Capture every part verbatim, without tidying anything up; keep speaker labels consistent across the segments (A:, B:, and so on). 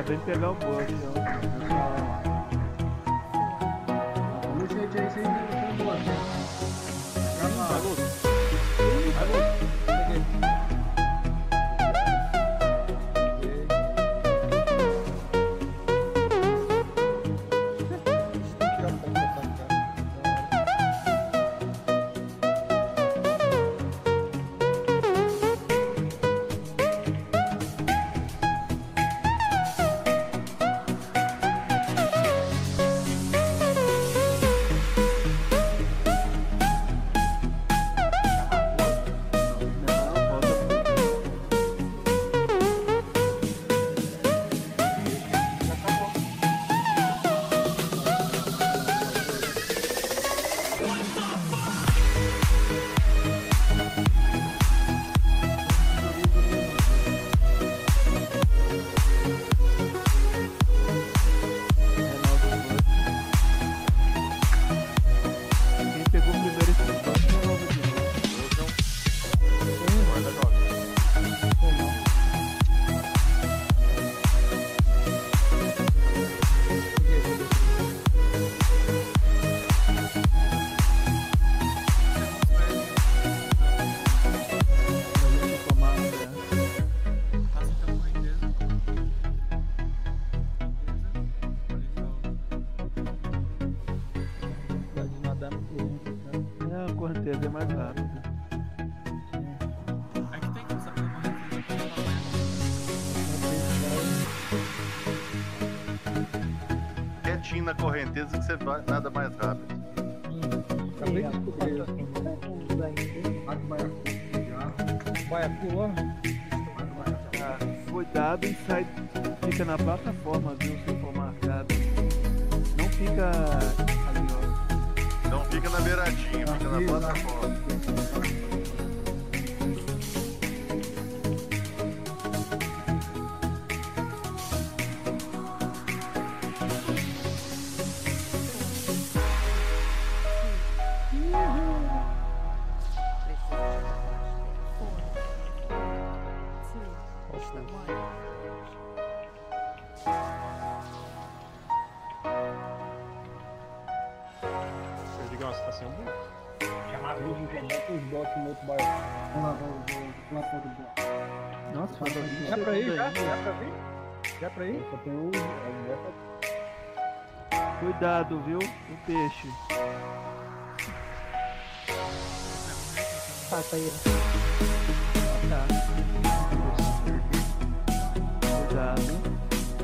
A: vem pegar o bote, ó.
B: Vamos gente aí, sem sem bote.
C: Vai, Lúcio. Vai, Lúcio. Peguei.
A: É mais rápido.
D: Aqui tem que usar pra
E: Quietinho na correnteza que você vai nada mais rápido.
B: Acabei de descobrir isso. Baiacu, ó.
A: Ah, cuidado e sai, fica na plataforma, viu? Se for marcado. Não fica ali, ó.
E: Não fica na beiradinha, fica na plataforma.
A: Nossa, falta vinte
B: Já pra ir,
A: segundos
B: já?
A: ainda.
B: Já pra vir? Já pra ir? Só tem um.
A: Cuidado, viu? O peixe.
F: Tá, tá aí.
A: Tá. Cuidado.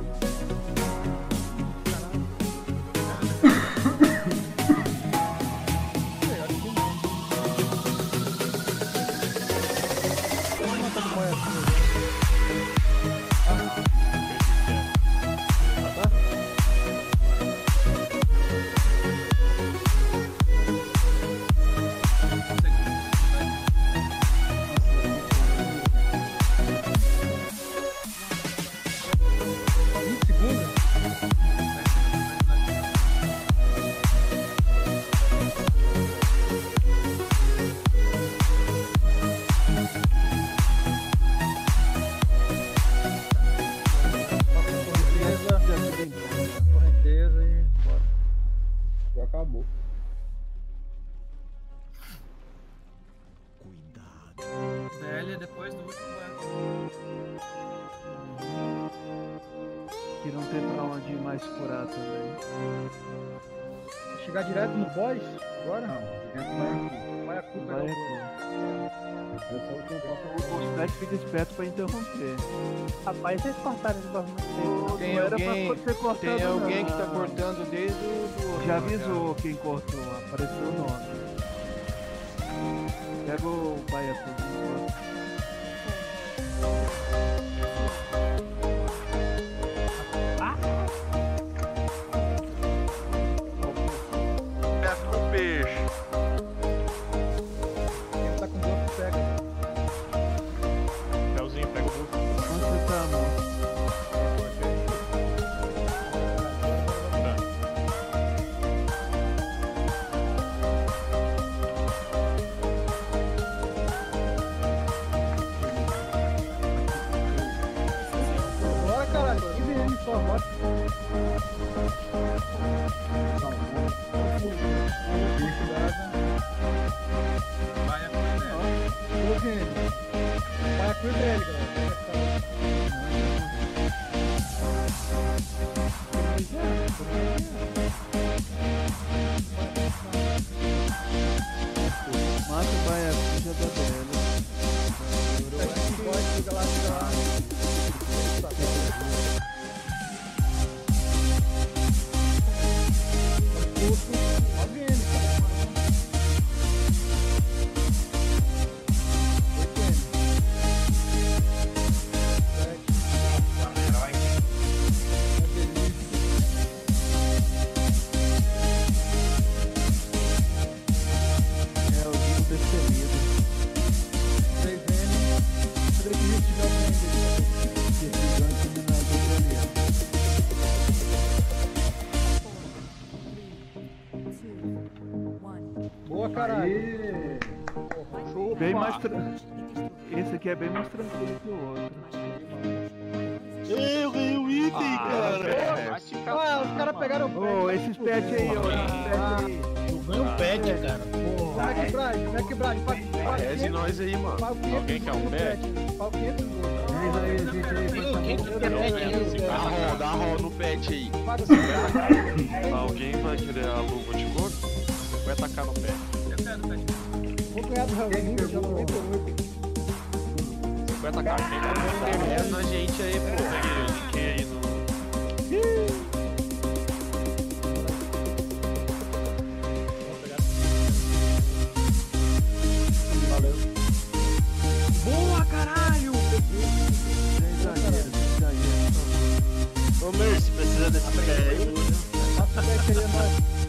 B: Correnteza e bora. Já acabou.
D: velha depois do último banco.
A: Que não tem pra onde ir mais curar também.
B: Chegar direto no boss agora? Não, direto no Baiacu.
A: Vai O Skype fica esperto pra interromper.
F: Rapaz, vocês cortaram esse bagulho muito
C: Tem
A: Não era
C: alguém,
A: pra ser cortado,
C: tem alguém
A: não.
C: que tá cortando desde o do
A: Já avisou quem cortou, apareceu o nome. Pega o Baiacu.
E: Pega o peixe.
B: Ele tá com bloco cego.
C: Pelzinho, pega o bucho.
A: Onde você tá, amor?
B: caralho.
G: Aí.
A: Bem mais tra... Esse aqui é bem mais tranquilo que o outro.
H: Eu ganhei o item, cara.
B: Ah, os caras pegaram o pet.
A: Ô, esses pets aí, ó. Esses pets aí.
H: Tu ganha um pet, cara.
B: Como é que Brad? Como é que Brad?
H: Reze nós aí, mano.
C: Alguém quer um pet?
B: Pago quinhentos mil.
G: Diz aí, gente aí.
H: Quem que quer pet aí? Dá roll, dá roll no pet aí.
B: Pago cinquenta.
C: Alguém vai querer a luva de couro? Vai tacar no pé.
D: Eu quero pet.
B: Vou ganhar do Raulzinho, já noventa e oito.
C: cinquenta k. Quem vai
H: Interessa na gente aí, pô.
C: Eu linkei aí no.
H: Boa, caralho!
A: Exagero, exagero.
H: Ô, Mercy, precisa desse pé aí.
B: Passa o pet aí, mano.